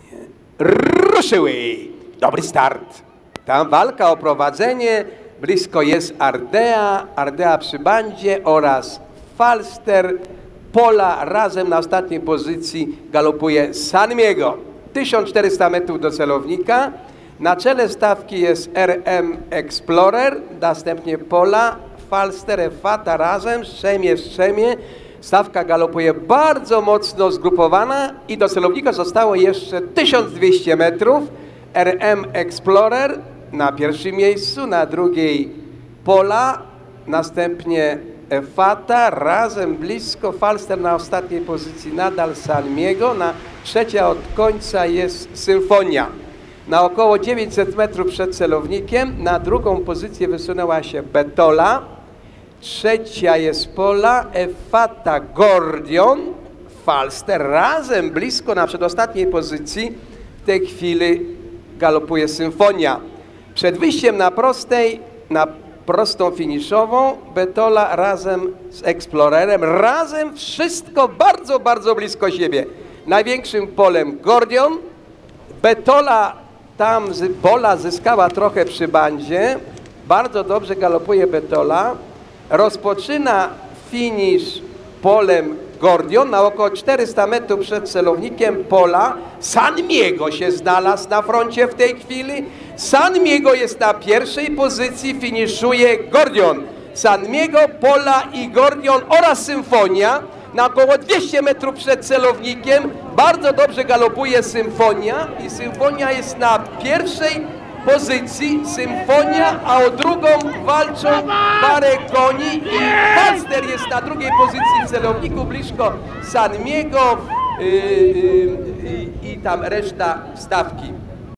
ruszyły. Dobry start. Tam walka o prowadzenie. Blisko jest Ardea przy bandzie oraz Falster. Pola razem na ostatniej pozycji galopuje Sanmiego. 1400 metrów do celownika. Na czele stawki jest RM Explorer, następnie Pola, Falster, Fata razem, Strzemie. Stawka galopuje bardzo mocno zgrupowana i do celownika zostało jeszcze 1200 metrów. RM Explorer na pierwszym miejscu, na drugiej Pola, następnie Fata, razem blisko, Falster na ostatniej pozycji nadal Sanmiego, na trzecia od końca jest Symfonia. Na około 900 metrów przed celownikiem na drugą pozycję wysunęła się Betola, trzecia jest Pola, Fata, Gordion, Falster razem blisko na przedostatniej pozycji. W tej chwili galopuje Symfonia. Przed wyjściem na prostą finiszową Betola razem z Explorerem, razem wszystko bardzo, bardzo blisko siebie. Największym polem Gordion, Betola tam Pola zyskała trochę przy bandzie, bardzo dobrze galopuje Betola, rozpoczyna finisz polem Gordion na około 400 metrów przed celownikiem Pola. Sanmiego się znalazł na froncie w tej chwili. Sanmiego jest na pierwszej pozycji, finiszuje Gordion. Sanmiego, Pola i Gordion oraz Symfonia. Na około 200 metrów przed celownikiem bardzo dobrze galopuje Symfonia i Symfonia jest na pierwszej pozycji. Symfonia, a o drugą walczą parę koni i Falster jest na drugiej pozycji w celowniku blisko Sanmiego i tam reszta stawki.